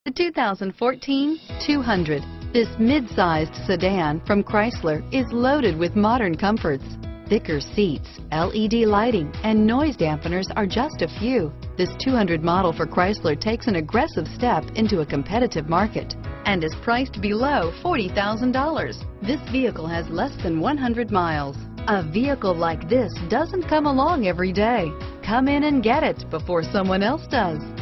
The 2014 200. This mid-sized sedan from Chrysler is loaded with modern comforts. Thicker seats, LED lighting, and noise dampeners are just a few. This 200 model for Chrysler takes an aggressive step into a competitive market and is priced below $40,000. This vehicle has less than 100 miles. A vehicle like this doesn't come along every day. Come in and get it before someone else does.